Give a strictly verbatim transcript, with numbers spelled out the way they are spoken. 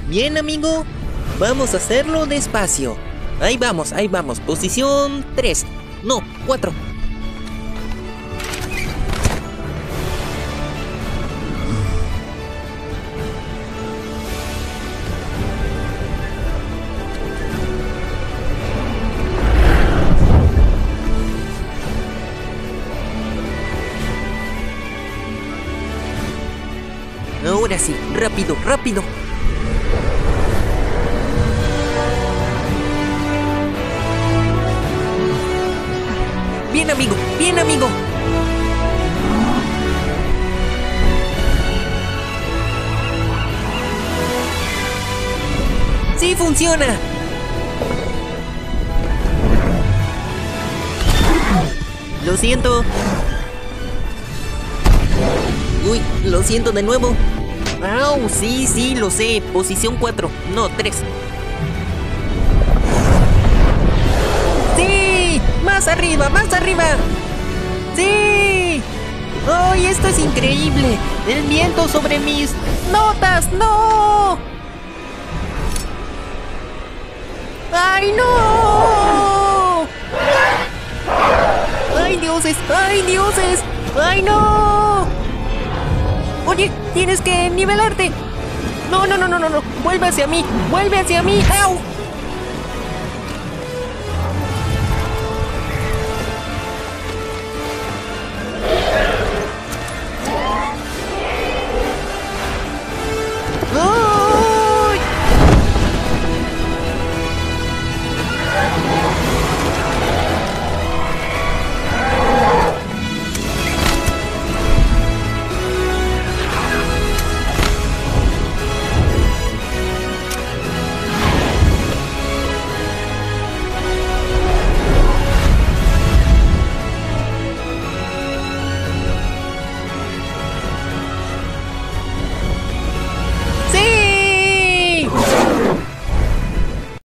Bien, amigo. Vamos a hacerlo despacio. Ahí vamos, ahí vamos. Posición tres. No, cuatro. Ahora sí, rápido, rápido. Bien, amigo, bien, amigo. ¡Sí funciona! Lo siento. Uy, lo siento de nuevo. ¡Au! Sí, sí, lo sé. Posición cuatro, no, tres. ¡Sí! ¡Más arriba, más arriba! ¡Sí! ¡Ay, esto es increíble! ¡El viento sobre mis notas! ¡No! ¡Ay, no! ¡Ay, dioses! ¡Ay, dioses! ¡Ay, no! Oye, tienes que nivelarte. No, no, no, no, no, no. Vuelve hacia mí. Vuelve hacia mí. ¡Au!